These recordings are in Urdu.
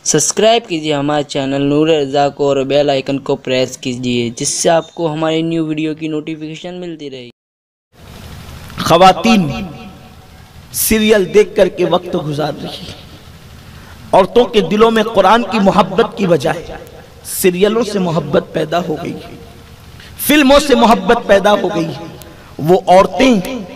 سبسکرائب کیجیے ہمارے چینل نور رضا کو اور بیل آئیکن کو پریس کیجیے جس سے آپ کو ہماری نیو ویڈیو کی نوٹیفیکیشن ملتی رہے۔ خواتین سیریل دیکھ کر کے وقت گزار رہی ہیں۔ عورتوں کے دلوں میں قرآن کی محبت کی بجائے سیریلوں سے محبت پیدا ہو گئی، فلموں سے محبت پیدا ہو گئی۔ وہ عورتیں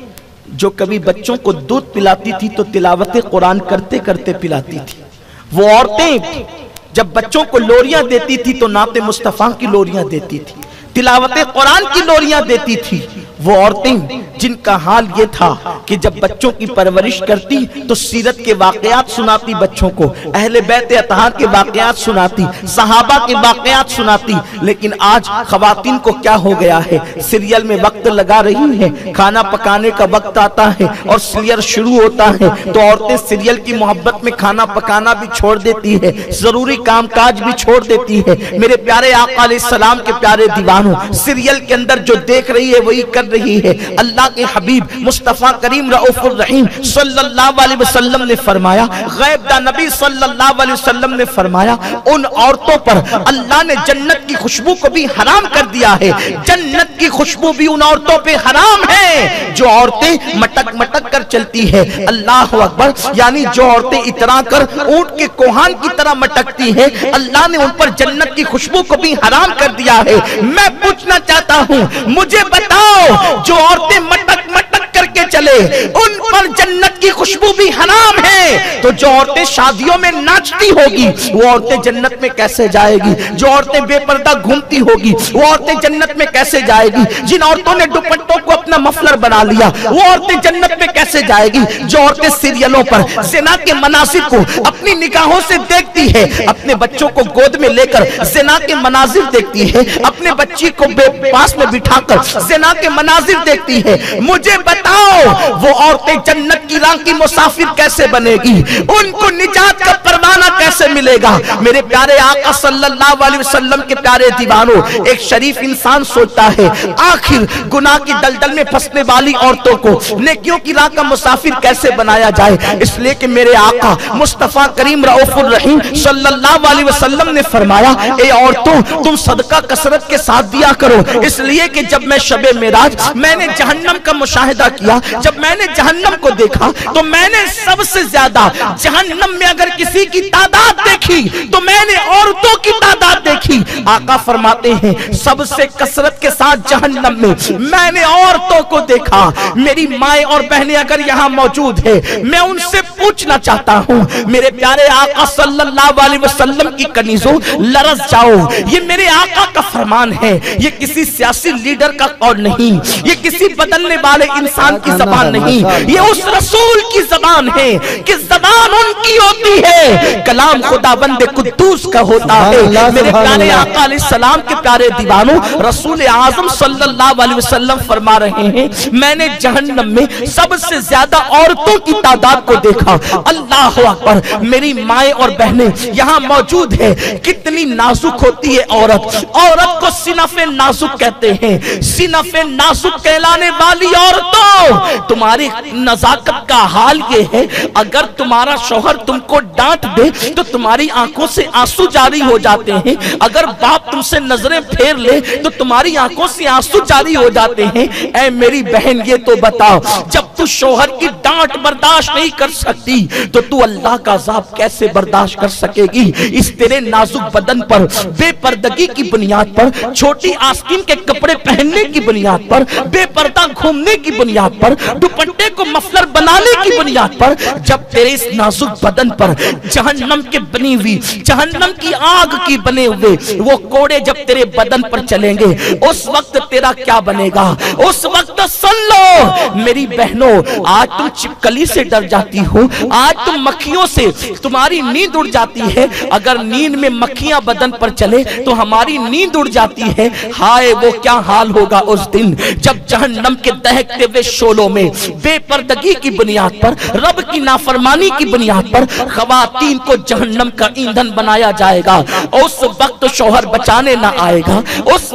جو کبھی بچوں کو دودھ پلاتی تھی تو تلاوت قرآن کرتے کرتے پلاتی تھی، وہ عورتیں جب بچوں کو لوریاں دیتی تھی تو نعت مصطفیٰ کی لوریاں دیتی تھی، تلاوت قرآن کی لوریاں دیتی تھی۔ وہ عورتیں جن کا حال یہ تھا کہ جب بچوں کی پرورش کرتی تو سیرت کے واقعات سناتی، بچوں کو اہل بیت اطہار کے واقعات سناتی، صحابہ کے واقعات سناتی۔ لیکن آج خواتین کو کیا ہو گیا ہے، سیریل میں وقت لگا رہی ہیں، کھانا پکانے کا وقت آتا ہے اور سیریل شروع ہوتا ہے تو عورتیں سیریل کی محبت میں کھانا پکانا بھی چھوڑ دیتی ہے، ضروری کام کاج بھی چھوڑ دیتی ہے۔ میرے پیارے آقا علیہ السلام کے پیارے دیوانوں، سیریل کے اندر جو دیکھ رہی ہے وہی کر رہی ہے۔ اللہ کے حبیب مصطفیٰ کریم رؤوف الرحیم صلی اللہ علیہ وسلم نے فرمایا، غیب دا نبی صلی اللہ علیہ وسلم نے فرمایا، ان عورتوں پر اللہ نے جنت کی خوشبو کو بھی حرام کر دیا ہے، جنت کی خوشبو بھی ان عورتوں پہ حرام ہے جو عورتیں مٹک مٹک کر چلتی ہے۔ اللہ اکبر، یعنی جو عورتیں اترا کر اونٹ کے کوہان کی طرح مٹکتی ہیں، اللہ نے ان پر جنت کی خوشبو کو بھی حرام کر دیا ہے۔ میں پوچھنا چاہتا ہوں، مجھے بتاؤ جو عورتیں مٹک مٹک کر کے چلے ان پر جنت کی خوشبو بھی حرام ہے، تو جو عورتیں شادیوں میں ناچتی ہوگی وہ عورتیں جنت میں کیسے جائے گی؟ جو عورتیں بے پردہ گھومتی ہوگی وہ عورتیں جنت میں کیسے جائے گی؟ جن عورتوں نے دوپٹوں کو اپنا مفلر بنا لیا وہ عورتیں جنت میں کیسے جائے گی؟ جو عورتیں سیریلوں پر زنا کے مناظر کو اپنی نگاہوں سے دیکھتی ہے، اپنے بچوں کو گود میں لے کر زنا کے مناظر دیکھتی ہے، اپنے بچی کو پاس میں بٹھا کر زنا کے مناظر دیکھتی ہے، مجھے بتاؤ وہ عورتیں جنت کی راہ کی مسافر کیسے بنے گی؟ ان کو نجات کا پروانہ کیسے ملے گا؟ میرے پیارے آقا صلی اللہ علیہ وسلم کے پیارے دیوانوں، ایک شریف انسان سوچتا ہے آخر گناہ کی دلدل میں پھنسنے والی عورتوں کو نیکیوں کی راہ کا مسافر کیسے بنایا جائے؟ اس لیے کہ میرے آقا مصطفیٰ کریم رؤوف الرحیم صلی اللہ علیہ وسلم نے فرمایا، اے عورتوں تم صدقہ کثرت کے ساتھ دیا کرو، اس لیے کہ جب میں شب معراج میں نے جہنم کا مشاہدہ کیا، جب میں نے جہنم کو دیکھا تو میں نے سب سے زیادہ جہنم میں اگر کسی کی تعداد دیکھی تو میں نے عورتوں کی تعداد دیکھی۔ آقا فرماتے ہیں سب سے کثرت کے ساتھ جہنم میں نے عورتوں کو دیکھا۔ میری مائیں اور بہنیں اگر یہاں موجود ہیں میں ان سے پوچھنا چاہتا ہوں، میرے پیارے آقا صلی اللہ علیہ وسلم کی کنیزوں لرز جاؤ، یہ میرے آقا کا فرمان ہے، یہ کسی سیاسی لیڈر کا قول نہیں، یہ کسی بدلنے والے انسان کی زبان نہیں، یہ اس رسول کی زبان ہے کہ زبان ان کی ہوتی ہے، کلام خداوند قدوس کا ہوتا ہے۔ میرے پیارے آقا علیہ السلام کے پیارے دیوانوں، رسول اعظم صلی اللہ علیہ وسلم فرما رہے ہیں میں نے جہنم میں سب سے زیادہ عورتوں کی تعداد کو دیکھا۔ اللہ اکبر، میری مائیں اور بہنیں یہاں موجود ہیں، کتنی نازک ہوتی ہے عورت، عورت کو صنف نازک کہتے ہیں۔ صنف نازک کہلانے والی عورتوں، تمہاری نزاکت کا حال یہ ہے اگر تمہارا شوہر تم کو ڈانٹ دے تو تمہاری آنکھوں سے آنسو جاری ہو جاتے ہیں، اگر باپ تم سے نظریں پھیر لے تو تمہاری آنکھوں سے آنسو جاری ہو جاتے ہیں۔ اے میری بہن یہ تو بتاؤ، جب تو شوہر کی ڈانٹ برداشت نہیں کر سکتی تو تو اللہ کا عذاب کیسے برداشت کر سکے گی؟ اس تیرے نازک بدن پر بے پردگی کی بنیاد پر، چھوٹی آستین کے کپڑے پہننے کی بنیاد پر، بے پردہ گھومنے کی بنیاد پر، دوپٹے کو مفلر بنانے کی بنیاد پر، جب تیرے اس نازک بدن پر جہنم کے بنی ہوئی، جہنم کی آگ کی بنے ہوئے وہ کوڑے جب تیرے بدن پر چلیں گے اس وقت تیرا کیا بنے گا؟ اس وقت سن لو میری بہنوں، آج تم چپکلی سے ڈر جاتی ہو، آج تم مکھیوں سے تمہاری نیند اڑ جاتی ہے، اگر نیند میں مکھیاں بدن پر چلے تو ہماری نیند اڑ جاتی ہے۔ ہائے وہ کیا حال ہوگا اس دن جب جہنم کے دہکتے ہوئے شعلوں میں بے پردگی کی بنیاد پر، رب کی نافرمانی کی بنیاد پر خواتین کو جہنم کا ایندھن بنایا جائے گا۔ اس وقت شوہر بچانے نہ آئے گا، اس وقت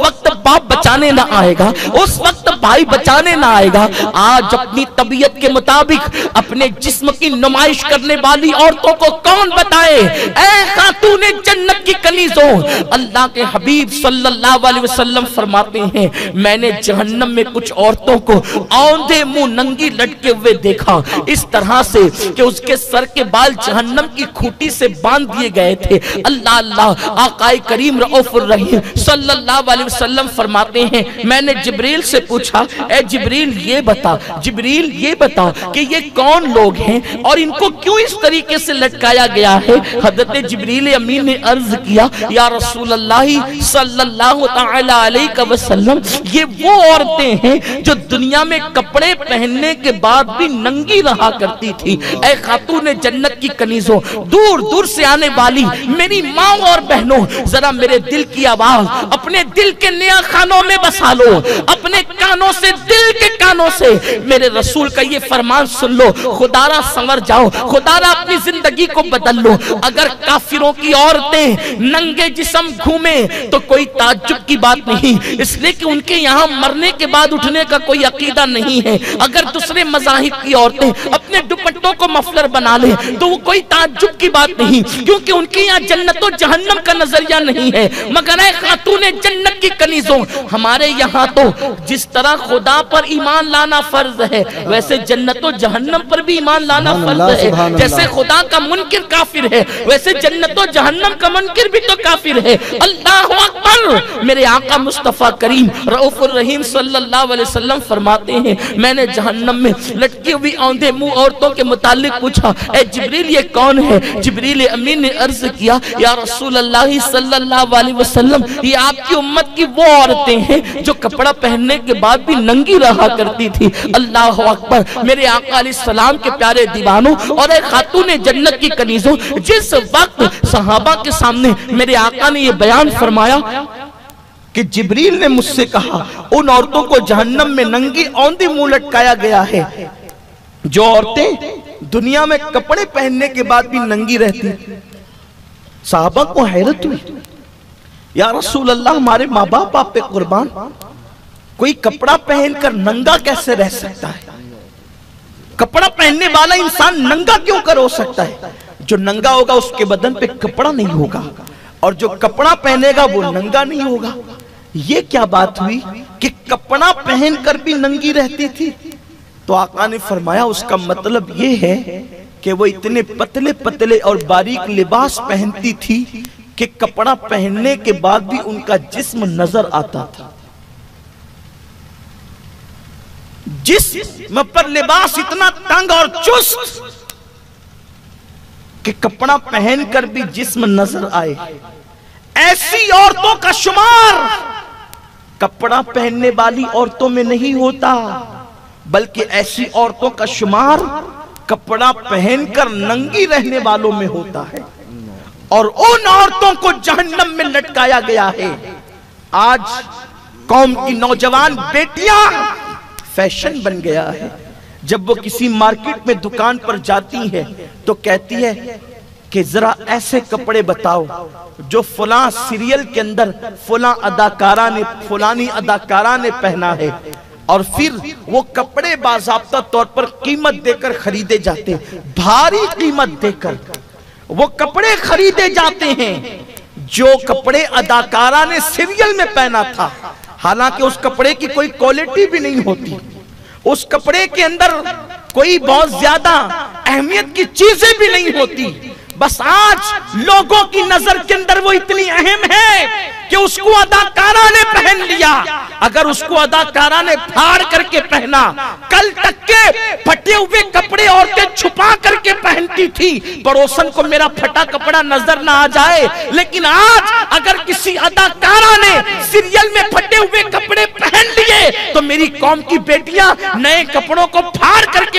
बाप बचाने ना आएगा, उस वक्त भाई बचाने ना आएगा। आज अपनी तबीयत के मुताबिक अपने जिस्म की नुमाइश करने वाली औरतों को कौन बताए? ऐ खातूने जन्नत की कनीज़ों, अल्लाह के हबीब सल्लल्लाहु अलैहि वसल्लम फरमाते हैं, मैंने जहन्नम में कुछ औरतों को औंधे मुंह नंगी लटके हुए देखा, इस तरह से कि उसके सर के बाल जहन्नम की खूंटी से बांध दिए गए थे। अल्लाह अल्लाह, आकाए करीम रऊफुर रहीम सल्लल्लाहु अलैहि वसल्लम फरमाते हैं, मैंने जिब्रील से पूछा, ए जिब्रील ये बता, जिब्रील ये बता कि ये कौन लोग हैं और इनको क्यों इस तरीके से लटकाया गया है? हज़रत जिब्रील अमीन ने अर्ज किया, या रसूल अल्लाह सल्लल्लाहु तआला अलैहि वसल्लम, ये वो औरतें हैं जो दुनिया में कपड़े पहनने के बाद भी नंगी रहा करती थी। ऐ खातूने जन्नत की कनीज़ों, दूर दूर से आने वाली मेरी माँ और बहनों, जरा मेरे दिल की आवाज अपने दिल के नया खानों में बसा लो, अपने कानों से, दिल के कानों से मेरे रसूल का ये फरमान सुन लो, खुदारा संवर जाओ, खुदारा अपनी जिंदगी को बदल लो। अगर काफिरों की औरतें नंगे जिस्म घूमे तो कोई ताज्जुब की बात नहीं, इसलिए कि उनके यहाँ मरने के बाद उठने का कोई अकीदा नहीं है। अगर दूसरे मज़ाहिब की औरतें अपने दुपट्टों को मफलर बना ले तो वो कोई ताज्जुब की बात नहीं, क्योंकि उनके यहाँ जन्नत और जहन्नम का नजरिया नहीं है। मगर ऐ खातूने जन्नत की कनीज़ों, हमारे यहाँ तो जिस तरह खुदा पर ईमान लाना फर्ज है, वैसे जन्नत और जहन्नम पर भी ईमान लाना फर्ज है। जैसे खुदा का मुनकिर काफिर है, वैसे जन्नत और जहन्नम का मुनकिर भी तो काफिर है। अल्लाह अकबर। मेरे आका मुस्तफा करीम रऊफुर रहीम सल्लल्लाहु अलैहि वसल्लम फरमाते हैं, मैंने जहन्नम में लटकी हुई औंधे मुंह औरतों के मुतालिक पूछा, ए जिब्रील ये कौन है? जिब्रील अमीन ने अर्ज किया, या रसूल अल्लाह सल्लल्लाहु अलैहि वसल्लम, ये आपकी उम्मत की वो औरतें हैं जो कपड़ा पहनने के बाद भी नंगी रहा करती थी। अल्लाह अकबर। मेरे आका अलैहिस्सलाम के प्यारे दीवानों और एक खातूने जन्नत की कनीज़ों, जिस वक्त सहाबा के सामने मेरे आका ने ये बयान फरमाया कि जिब्रील ने मुझसे कहा, उन औरतों को जहन्नम में नंगी औंधी मुंह लटकाया गया है जो औरतें दुनिया में कपड़े पहनने के बाद भी नंगी रहती। साहबा को हैरत हुई, या रसूल अल्लाह, हमारे माँ बाप आप पे कुर्बान, कोई कपड़ा पहनकर नंगा कैसे रह सकता है? कपड़ा पहनने वाला इंसान नंगा क्यों कर हो सकता है? जो नंगा होगा उसके बदन पे कपड़ा नहीं होगा, और जो कपड़ा पहनेगा वो नंगा नहीं होगा। ये क्या बात हुई कि कपड़ा पहनकर भी नंगी रहती थी? तो आका ने फरमाया, उसका मतलब ये है कि वो इतने पतले पतले और बारीक लिबास पहनती थी कि कपड़ा पहनने के बाद भी उनका जिस्म नजर आता था। जिस्म पर लिबास इतना तंग और चुस्त कि कपड़ा पहनकर भी जिस्म नजर आए। ऐसी औरतों का शुमार कपड़ा पहनने वाली औरतों में नहीं होता, बल्कि ऐसी औरतों का शुमार कपड़ा पहनकर नंगी रहने वालों में होता है, और उन औरतों को जहन्नम में लटकाया गया है। आज कौम की नौजवान बेटियां फैशन बन गया है। जब वो किसी मार्केट में दुकान पर जाती है तो कहती है कि जरा ऐसे कपड़े बताओ जो फलां सीरियल के अंदर फलानी अदाकारा ने पहना है, और फिर वो कपड़े बाज़ाब्ता तौर पर कीमत देकर खरीदे जाते, भारी कीमत देकर वो कपड़े खरीदे जाते हैं जो कपड़े अदाकारा ने सीरियल में पहना था। हालांकि उस कपड़े की कोई क्वालिटी भी नहीं होती, उस कपड़े के अंदर कोई बहुत ज्यादा अहमियत की चीजें भी नहीं होती। बस आज लोगों की नजर के अंदर वो इतनी अहम है कि उसको अदाकारा ने पहन लिया। अगर उसको अदाकारा ने फाड़ करके पहना, कल तक के फटे हुए कपड़े औरतें छुपा करके पहनती थी, पड़ोसन को मेरा फटा कपड़ा नजर ना आ जाए। लेकिन आज अगर किसी अदाकारा ने सीरियल में फटे हुए कपड़े पहन लिए तो मेरी कौम की बेटियां नए कपड़ों को फाड़ करके पहन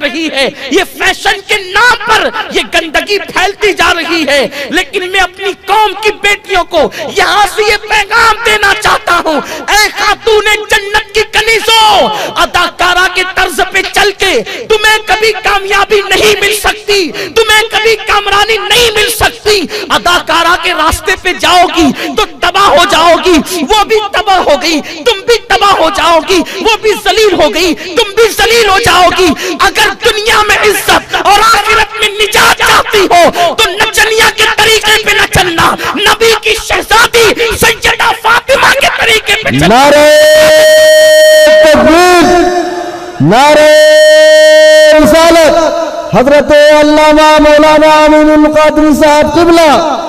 رہی ہے، یہ فیشن کے نام پر یہ گندگی پھیلتی جا رہی ہے، لیکن میں اپنی قوم کی بیٹیوں کو یہاں سے یہ پیغام دینا چاہتا ہوں، اے خاتون جنت کی کنیزوں، اداکارہ کے طرز پہ چل کے تمہیں کبھی کامیابی نہیں مل سکتی، تمہیں کبھی کامرانی نہیں مل سکتی۔ اداکارہ کے راستے پہ جاؤ گی تو تباہ ہو جاؤ گی، وہ بھی تباہ ہو گئی، تم بھی تباہ ہو جاؤ گی، وہ بھی ذلیل ہو گئی، تم بھی ذلیل ہو جاؤ گی۔ اگر دنیا میں عزت اور آخرت میں نجات چاہتی ہو تو نچنیا کے طریقے پہ نہ چلنا، نبی کی شہزادی سیدہ فاطمہ کے طریقے پہ چلنا۔ نعرہ تکبیر، نعرہ رسالت، حضرت علامہ مولانا امین القادری صاحب قبلہ۔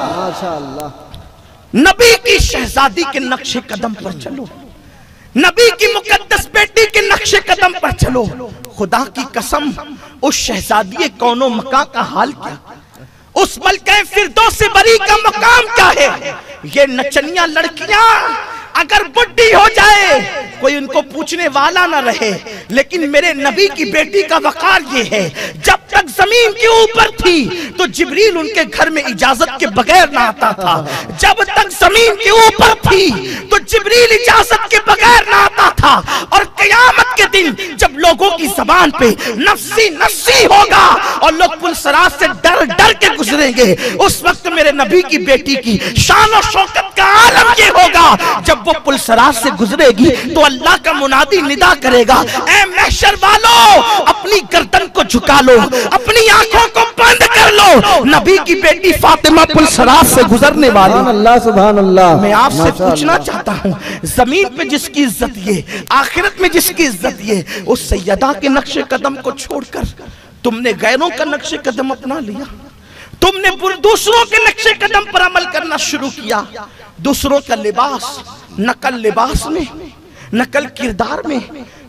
نبی کی شہزادی کے نقش قدم پر چلو، نبی کی مقدس بیٹی کے نقش قدم پر چلو۔ خدا کی قسم، اس شہزادی کون و مکان کا حال کیا، اس ملکہ فردوس بری کا مقام کیا ہے۔ یہ نچنیاں لڑکیاں اگر بڈھی ہو جائے کوئی ان کو پوچھنے والا نہ رہے، لیکن میرے نبی کی بیٹی کا وقار یہ ہے، جب تک زمین کے اوپر تھی تو جبریل ان کے گھر میں اجازت کے بغیر نہ آتا تھا، جب تک زمین کے اوپر تھی تو جبریل اجازت کے بغیر نہ آتا تھا، اور قیامت کے دن جب لوگوں کی زبان پہ نفسی نفسی ہوگا اور لوگ پل صراط سے ڈر ڈر کے گزریں گے، اس وقت میرے نبی کی بیٹی کی شان و شوکت کا عالم یہ ہوگا، جب وہ پل صراط سے گزرے گی تو اللہ کا منادی ندا کرے گا، اے محشر والو اپنی گردن کو جھکا لو، اپنی آنکھوں کو بند کر لو، نبی کی بیٹی فاطمہ پل صراط سے گزرنے والی۔ سبحان اللہ، سبحان اللہ۔ میں آپ سے پوچھنا چاہتا ہوں، زمین پہ جس کی عزت یہ، آخرت میں جس کی عزت یہ، اس سیدہ کے نقش قدم کو چھوڑ کر تم نے غیروں کا نقش قدم اپنا لیا، تم نے دوسروں کے نقش قدم پر عمل کرنا شروع کیا، دوسروں کا لباس، نقل لباس میں، نقل کردار میں،